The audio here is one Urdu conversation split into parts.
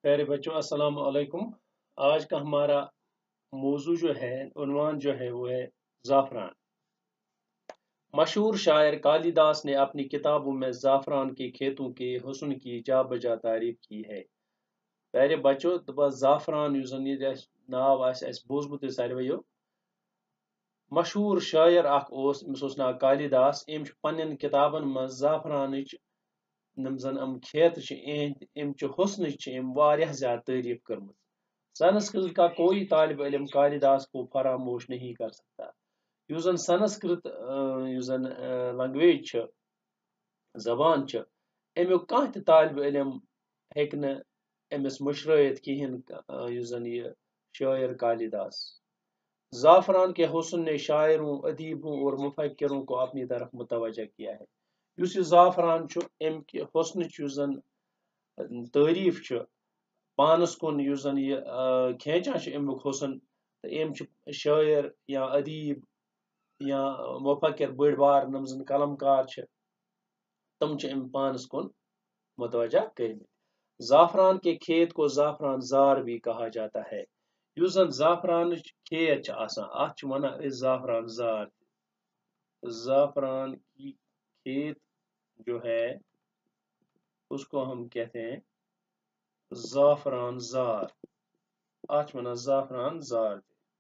پیارے بچوں السلام علیکم۔ آج کا ہمارا موضوع جو ہے عنوان جو ہے وہ ہے زعفران۔ مشہور شاعر کالی داس نے اپنی کتابوں میں زعفران کے کھیتوں کے حسن کی جا بجا تعریف کی ہے۔ پیارے بچوں زعفران یُس زن یہ ناو آسہِ اَسہِ بوٗزمُت ساروِیو، مشہور شاعر اکھ اوس، أمِس اوس ناو کالی داس۔ أمۍ چھُ پننٮ۪ن کتابن منٛز زعفرانٕچ یِم زن کھیت چھِ یِہنٛدِ اَمچہِ حسنٕچ چھِ أمۍ واریاہ زیادٕ تعریف کٔرمٕژ۔ سنسکرت کا کوئی طالب علم کالی داس کو فراموش نہیں کر سکتا۔ یُس زن سنسکرت یُس زن لنگویج چھِ، زبان چھِ، امیُک کانٛہہ تہِ طالب علم ہیٚکہِ نہٕ أمِس مٔشرٲیِتھ کِہیٖنۍ یُس زن یہِ شاعر کالی داس۔ زعفران کے حسن نے شاعروں، ادیبوں اور مفکروں کو اپنی طرف متوجہ کیا ہے۔ یُس یہِ زعفران چھُ، اَمہِ کہِ حسنٕچ یُس زن تعریف چھُ، پانس کُن یُس زن یہِ کھینچان چھُ امیُک حسن، تہٕ أمۍ چھِ شاعر یا ادیب یا مفکر بٔڑۍ بار یِم زن قلمکار چھِ، تِم چھِ أمۍ پانس کُن متوجہ کٔرمٕتۍ۔ زعفران کے کھیت کو زعفران زار بھی کہا جاتا ہے۔ یُس زن زعفرانٕچ کھیت چھِ آسان، اتھ چھِ ونان أسۍ زعفران زار۔ زعفران کی کھیت جو ہے اس کو ہم کہتے ہیں زعفران زار، آج منا زعفران زار۔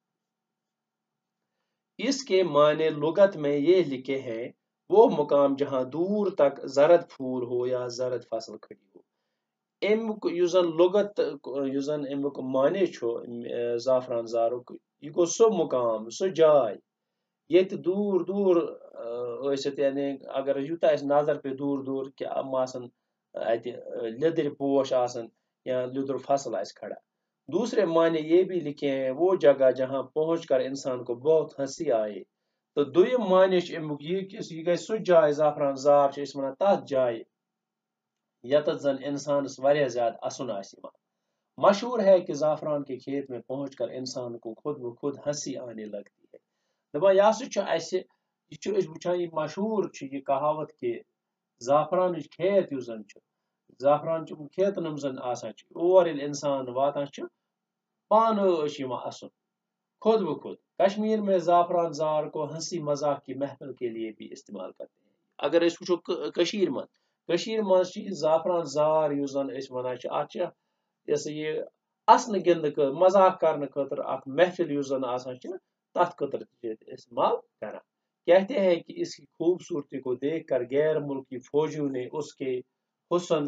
اس کے معنی لغت میں یہ لکھے ہیں، وہ مقام جہاں دور تک زرد پھول ہو یا زرد فصل کھڑی ہو۔ امیُک یُس زن لغت یُس زن امیُک معنی چھُ زعفران زارُک، یہِ گوٚو سُہ مقام، سُہ جاے ییٚتہِ دوٗر دوٗر ٲسِتھ، یعنی اگر یوٗتاہ اَسہِ نظر پیٚیہِ دوٗر دوٗر کہِ یِم آسن اَتہِ لیٚدٕرۍ پوش آسن یا لیٚدُر فصل آسہِ کھڑا۔ دوسرے معنی یہ بھی لکھے ہیں، وہ جگہ جہاں پہنچ کر انسان کو بہت ہنسی آئے۔ تو دویم معنی چھُ امیُک یہِ کہِ یہِ گژھِ سُہ جاے، زعفران زار چھِ أسۍ وَنان تتھ جایہِ یتتھ زن انسانس واریاہ زیادٕ اَسُن آسہِ یِوان۔ مشہور ہے کہ زعفران کے کھیت میں پہنچ کر انسان کو خود بخود ہنسی آنے لگتی ہے۔ دپان یہِ ہسا چھُ اَسہِ، یہِ چھُ أسۍ وٕچھان، یہِ مشہوٗر چھِ یہِ کہاوت کہِ زعفرانٕچ کھیت یُس زن چھُ، زعفران چھِ کھیتن یِم زن آسان چھِ، اور ییٚلہِ انسان واتان چھُ، پانہٕ چھُ یِوان اَسُن خود بخود۔ کشمیر میں زعفران زار کو ہنسی مذاق کی محفل کے لیے بھی استعمال کرتے ہیں۔ اگر أسۍ وٕچھو کٔشیٖرِ منٛز چھِ یہِ زعفران زار یُس زن أسۍ وَنان چھِ، اَتھ چھِ یہِ سا یہِ اَسنہٕ گِنٛدنہٕ مذاق کرنہٕ خٲطرٕ اکھ محفل یُس زن آسان چھِ، تتھ خٲطرٕ تہِ چھِ ییٚتہِ استعمال کران۔ کہتے ہیں کہ اس کی خوبصورتی کو دیکھ کر غیر ملکی فوجیوں نے اس کے حسن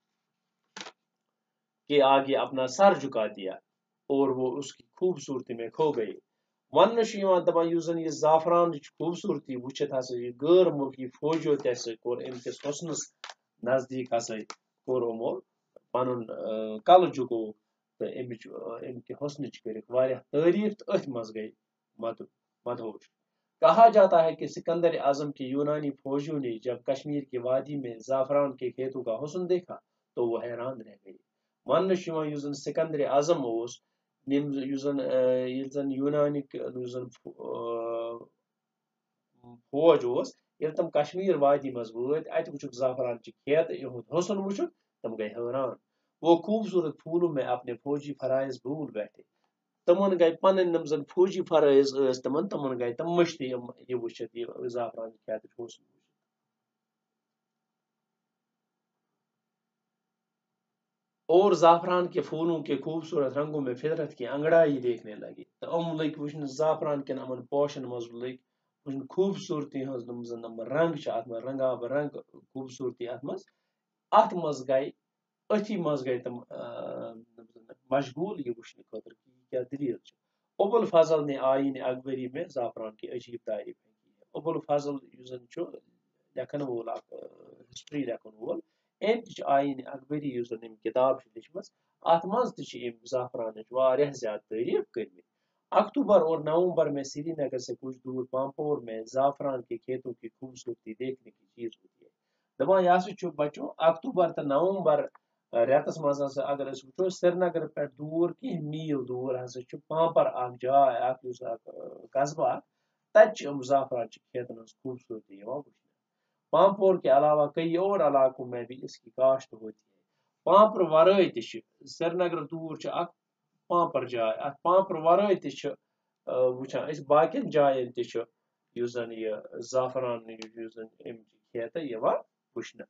کے آگے اپنا سر جھکا دیا اور وہ اس کی خوبصورتی میں کھو گئے۔ وننہٕ چھُ یِوان دپان یُس زن یہِ زعفرانٕچ خوبصورتی وٕچھِتھ ہسا یہِ غٲر مُلکی فوجیو تہِ ہسا کوٚر أمۍ کِس حسنس نزدیٖک ہسا کوٚر یِمو پنُن کلہٕ جُکووُکھ تہٕ أمۍ کہِ حسنٕچ کٔرِکھ واریاہ تعریف تہٕ أتھۍ منٛز گٔے مدہوش۔ کہا جاتا ہے کہ سکندر اعظم کے یونانی فوجیوں نے جب کشمیر کی وادی میں زعفران کے کھیتوں کا حسن دیکھا تو وہ حیران رہ گئے۔ وننہٕ چھُ یِوان یُس زن سکندر اعظم اوس، یُس زن یونانِک یُس زن فوج اوس، ییٚلہِ تِم کشمیر وادی منٛز وٲتۍ، اَتہِ وٕچھُکھ زعفران چہِ کھیت، یِہُنٛد حسن وٕچھُکھ، تِم گٔے حٲران۔ وہ خوبصورت پھولوں میں اپنے فوجی فرائض بھول بیٹھے۔ تمن گٔے پنٕنۍ یِم زن فوجی فرائض ٲسۍ تمن گٔے تِم مٔشتٕے یہِ وٕچھِتھ، یہِ زعفران کھیتٕچ حسن وٕچھِتھ۔ اور زعفران کے پھولوں کے خوبصورت رنگوں میں فطرت کی انگڑائی دیکھنے لگی۔ تو لٔگۍ وٕچھنہِ زعفران کٮ۪ن یِمن پوشن منٛز لٔگۍ وٕچھنہِ خوبصورتی ہٕنٛز یِم زن رنگ چھِ اتھ منٛز، رنگا برنگ خوبصورتی اتھ منٛز گٔے، أتھی منٛز گٔے تِم مشغول یہِ وٕچھنہٕ خٲطرٕ کہ یہِ کیٛاہ دٔلیٖل چھِ۔ ابو الفضل نے آئین اکبری میں زعفران کی عجیب تعریف کی ہے۔ ابو الفضل یُس زن چھُ لیکھن وول اکھ ہسٹری لیکھن وول، أمۍ تہِ چھِ آئین اکبری یُس زن أمۍ کتاب چھِ لیٖچھمٕژ، اتھ منٛز تہِ چھِ أمۍ زعفرانٕچ واریاہ زیادٕ تعریف کٔرمٕتۍ۔ اکتوبر اور نومبر میں سری نگر سے کچھ دور پامپور میں زعفران کے کھیتوں کی خوبصورتی دیکھنے کی چیز ہوتی ہے۔ دپان یہِ ہسا چھُ بچو اکتوبر تہٕ نومبر رٮ۪تس منٛز ہسا اگر أسۍ وٕچھو، سری نگر پٮ۪ٹھ دوٗر کینٛہہ میٖل دوٗر ہسا چھُ پامپر اکھ جاے، اکھ یُس اکھ قصبہٕ اکھ، تتہِ چھِ یِم زعفران چہِ کھیتن ہٕنٛز خوبصورتی یِوان وٕچھنہٕ۔ پامپور کے علاوہ کئی اور علاقوں میں بھی اس کی کاشت ہوتی ہے۔ پامپر ورٲے تہِ چھِ سرینگر دوٗر چھِ اکھ پامپر جاے اتھ پامپر ورٲے تہِ چھِ وٕچھان أسۍ باقین جاین تہِ چھُ یُس زن یہِ زعفران یُس زن امچہِ کھیتہٕ یِوان وٕچھنہٕ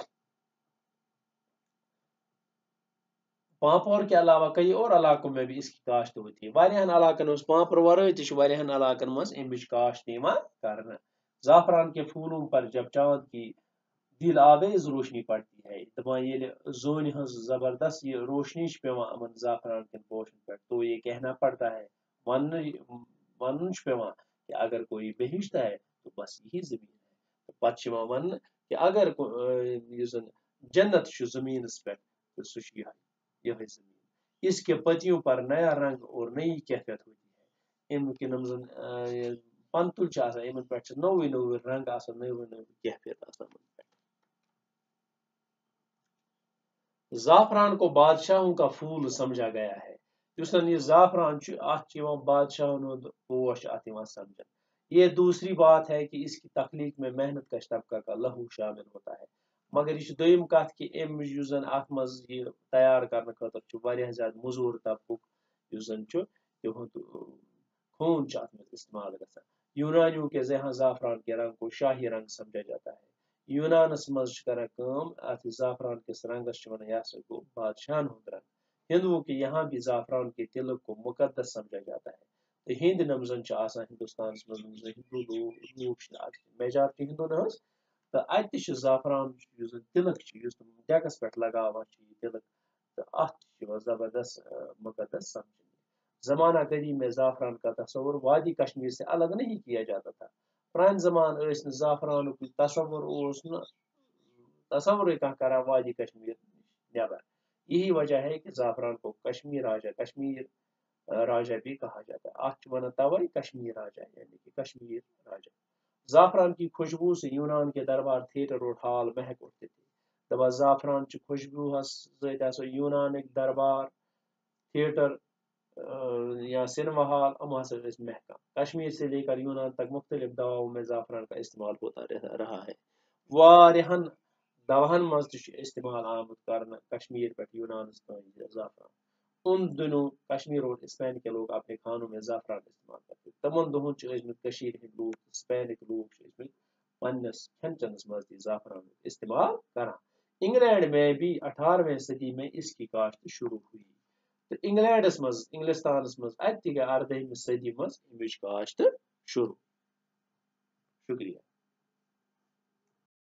پامپور کے علاوہ کئی اور علاقوں میں بھی اس کی کاشت ہوتی ہے واریاہن علاقن منٛز پامپر ورٲے تہِ چھُ واریاہن علاقن منٛز امِچ کاشت یِوان کرنہٕ زعفران کے پھولوں پر جب چاند کی دل آویز روشنی پڑتی ہے دپان ییٚلہِ زوٗنہِ ہٕنٛز زبردست یہ روشنی چھِ پیوان یِمن زعفران کٮ۪ن پوشن پٮ۪ٹھ تو یہ کہنا پڑتا ہے ونُن چھُ پیوان کہ اگر کوئی بہشت ہے تو بس یہی زمین ہے پتہٕ چھُ یِوان وننہٕ کہ اگر یُس زن جنت چھُ زمینس پٮ۪ٹھ تہٕ سُہ چھُ یہے زمین اس کے پتیوں پر نیا رنگ اور نئی کیفیت ہوتی ہے امیُک یِم زن پنتُل چھُ آسان یِمن پٮ۪ٹھ چھُ نوٚوُے نوٚوُے رنگ آسان نوٚوُے نوٚوُے کیفیت آسان زعفران کو بادشاہوں کا پھول سمجھا گیا ہے یُس زن یہ زعفران چھُ اتھ چھُ یِوان بادشاہن ہُنٛد پوش اتھ یِوان سمجھن یہ دوسری بات ہے کہ اس کی تخلیق میں محنت کش طبقہ کا لہو شامل ہوتا ہے مگر یہ دوٚیِم کتھ کہ امہِ یُس زن اتھ منٛز یہ تیار کرنہٕ خٲطرٕ چھُ واریاہ زیادٕ موٚزوٗر طبقُک یُس زن چھُ تِہُنٛد خوٗن چھُ اتھ منٛز استعمال گژھان یونانیوں کے یہاں زعفران کے رنگ کو شاہی رنگ سمجھا جاتا ہے یونانس منٛز چھِ کران کٲم اتھ زعفران کِس رنگس چھِ ونان یہ ہسا گوٚو بادشاہن ہُنٛد رنگ ہندوؤں کے یہاں بھی زعفران کے تلک کو مقدس سمجھا جاتا ہے تو ہند نم زن چھِ آسان ہندوستانس منٛز ہندو لوٗکھ چھِ میجارٹی ہندوٗن ہٕنٛز تہٕ اتہِ تہِ چھُ زعفران یُس زن تلک چھُ یُس تِم ڈیکس پٮ۪ٹھ لگاوان چھِ یہ تلک تہٕ اتھ چھُ یِوان زبردست مقدس سمجھنہٕ زمانہ قدیم میں زعفران کا تصور وادی کشمیر سے الگ نہیں کیا جاتا تھا پرانہِ زمان ٲسۍ نہٕ زعفرانُک تصور اوس نہٕ تصورٕے کانٛہہ کران وادی کشمیر نیبر یہی وجہ ہے کہ زعفران کو کشمیر راجا بھی کہا جاتا ہے اتھ چھِ ونان توے کشمیر راجا یعنی کہ کشمیر راجا زعفران کی خوشبو سے یونان کے دربار تھیٹر اور ہال مہک اٹھتے تھے دپان زعفران چہِ خوشبو سۭتۍ ہسا یونانٕکۍ دربار تھیٹر یا سنیما ہال ہسا ٲسۍ مہکان کشمیر سے لے کر یونان تک مختلف دواؤں میں زعفران کا استعمال ہوتا رہا ہے واریاہن دواہن منٛز تہِ چھُ استعمال آمُت کرنہٕ کشمیر پٮ۪ٹھ یونانس تانۍ زعفران ان دنوں کشمیر اور اسپین کے لوگ اپنے کھانوں میں زعفران استعمال کرتے تمن دۄہن چھِ ٲسمٕتۍ کٔشیٖرِ ہٕنٛدۍ لوٗکھ اسپینٕکۍ لوٗکھ چھِ ٲسمٕتۍ پننس کھٮ۪ن چٮ۪نس منٛز تہِ زعفران استعمال کران انگلینڈ میں بھی 18ویں صدی میں اس کی کاشت شروع ہوئی تو انگلینڈس منٛز انگلستانس منٛز اتہِ تہِ گٔے 18ہمہِ صدی منٛز امِچ کاشت شروع شکریہ